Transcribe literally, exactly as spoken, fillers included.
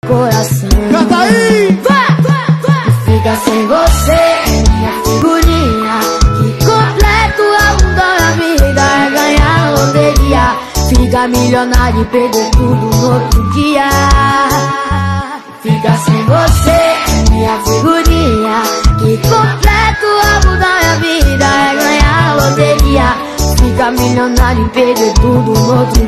coração. Canta aí! Fica sem você, minha figurinha, que completo a mundo na vida é ganhar loteria. Fica milionário e perder tudo no outro dia. Fica sem você, minha figurinha, que completo a mundo na vida é ganhar loteria. Fica milionário e perder tudo no outro